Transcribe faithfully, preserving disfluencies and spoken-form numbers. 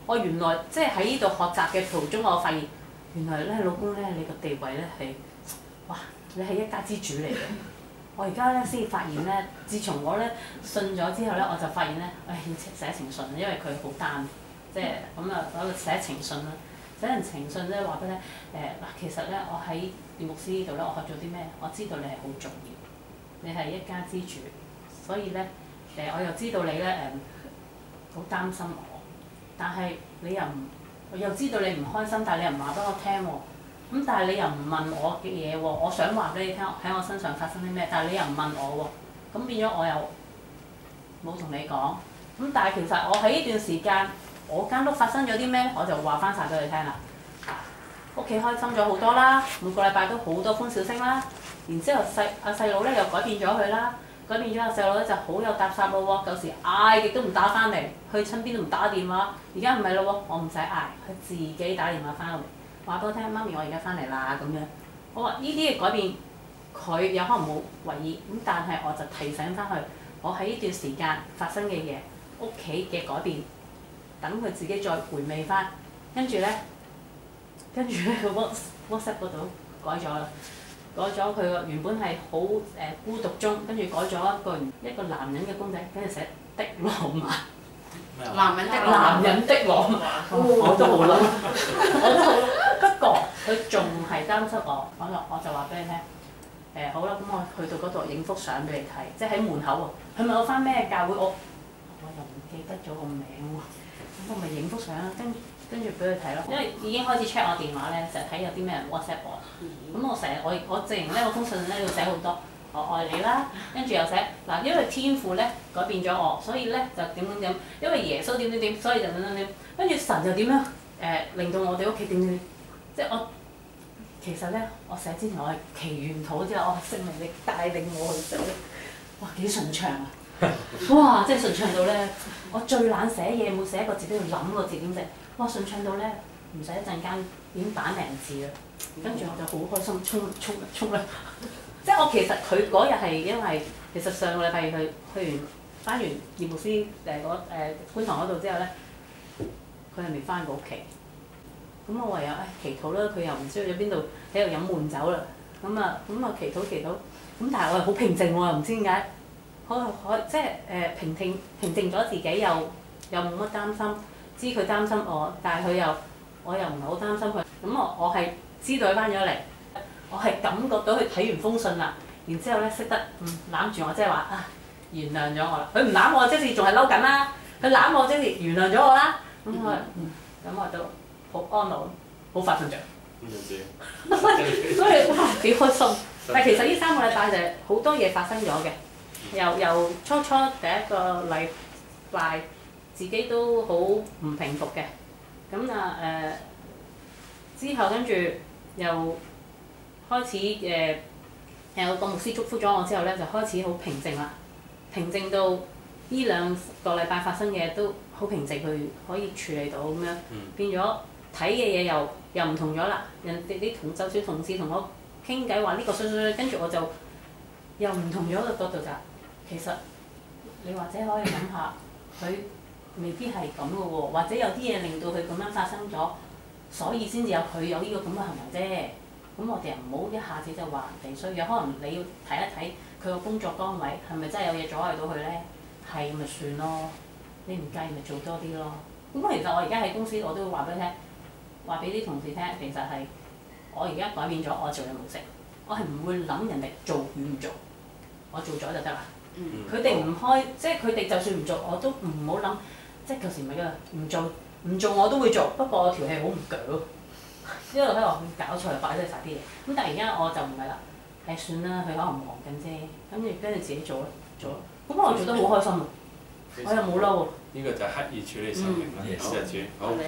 我原來即係喺呢度學習嘅途中，我發現原來咧老公咧你個地位咧係哇，你係一家之主嚟嘅。我而家咧先發現咧，自從我咧信咗之後咧，我就發現咧，誒要寫情信，因為佢好單，即係咁啊，我寫情信啦。寫人情信咧話俾你聽，誒嗱，其實咧我喺葉牧師呢度咧，我學咗啲咩？我知道你係好重要，你係一家之主，所以咧誒我又知道你咧誒好擔心我，但係你又唔，我又知道你唔開心，但係你又唔話俾我聽喎。咁但係你又唔問我嘅嘢喎，我想話俾你聽喺我身上發生啲咩，但係你又唔問我喎，咁變咗我又冇同你講。咁但係其實我喺呢段時間，我間屋發生咗啲咩，我就話翻晒俾你聽啦。屋企開心咗好多啦，每個禮拜都好多歡笑聲啦。然之後細阿細佬咧又改變咗佢啦，改變咗阿細佬咧就好有搭霎咯喎，舊時嗌極都唔打翻嚟，去親邊都唔打電話。而家唔係咯喎，我唔使嗌，佢自己打電話翻嚟。話俾我聽，媽咪我而家翻嚟啦咁樣。我話呢啲嘅改變，佢有可能冇為意，咁但係我就提醒翻佢，我喺呢段時間發生嘅嘢，屋企嘅改變，等佢自己再回味翻。跟住咧，跟住咧個 WhatsApp 嗰度改咗啦，改咗佢個原本係好誒孤獨中，跟住改咗一個一個男人嘅公仔，跟住寫的浪漫。 男人的男人的浪漫，我都好嬲，我都好嬲。不過佢仲係擔心我，我就我就話俾你聽，誒好啦，咁我去到嗰度影幅相俾你睇，即係喺門口喎。佢問我翻咩教會，我我又唔記得咗個名喎，咁我咪影幅相啦，跟跟住俾佢睇咯。因為已經開始 check 我電話咧，成日睇有啲咩人 WhatsApp 我，咁我成日我我直情咧我封信咧要寫好多。我愛你啦，跟住又寫嗱，因為天父咧改變咗我，所以咧就點點點，因為耶穌點點點，所以就點點點，跟住神就點樣誒、呃、令到我哋屋企點點點，即係我其實咧，我寫之前我係祈願禱之後，我係聖靈力帶領我去寫，哇幾順暢啊！哇，即係順暢到咧，我最懶寫嘢，每寫一個字都要諗個字點寫，哇順暢到咧唔使一陣間已經打零字啦，跟住我就好開心，衝衝衝啦！即係我其實佢嗰日係因為其實上個禮拜去去完翻完葉牧師誒嗰誒觀塘嗰度之後咧，佢係未翻過屋企。咁我唯有誒祈禱啦，佢又唔知去咗邊度喺度飲悶酒啦。咁啊咁啊祈禱祈禱，咁但係我又好平靜喎，又唔知點解，可可即係誒平靜平靜咗自己又又冇乜擔心，知佢擔心我，但係佢又我又唔係好擔心佢。咁我我係知道佢翻咗嚟。我係感覺到佢睇完封信啦，然之後咧識得嗯攬住我，即係話啊原諒咗我啦。佢唔攬我，即係仲係嬲緊啦。佢攬我，即係原諒咗我啦。咁我嗯咁我都好安樂，好快瞓着。所以所以哇幾開心！但係其實呢三個禮拜就係好多嘢發生咗嘅，由由初初第一個禮拜自己都好唔平復嘅，咁啊誒之後跟住又。開始誒有個牧師祝福咗我之後咧，就開始好平靜啦。平靜到呢兩個禮拜發生嘅嘢都好平靜，佢可以處理到咁樣，變咗睇嘅嘢又又唔同咗啦。人哋啲同就算同事同我傾偈話呢個衰衰衰，跟住我就又唔同咗個角度就，其實你或者可以諗下，佢未必係咁嘅喎，或者有啲嘢令到佢咁樣發生咗，所以先至有佢有呢個咁嘅行為啫。咁我哋唔好一下子就話人哋衰，有可能你要睇一睇佢個工作崗位係咪真係有嘢阻礙到佢咧？係咪算咯？你唔計咪做多啲咯。咁其實我而家喺公司我都會話俾你聽，話俾啲同事聽，其實係我而家改變咗我做嘅模式，我係唔會諗人哋做與唔做，我做咗就得啦。佢哋唔開，即係佢哋就算唔做，我都唔好諗，即係舊時唔係㗎，唔做唔做我都會做，不過我條氣好唔鋸咯。一路喺度搞錯又擺低晒啲嘢，咁但係而家我就唔係啦，誒算啦，佢可能忙緊啫，跟住跟住自己做咯，做咯，咁我做得好開心啊，我又冇嬲喎。 呢個就係刻意處理生命啦，謝謝主。好。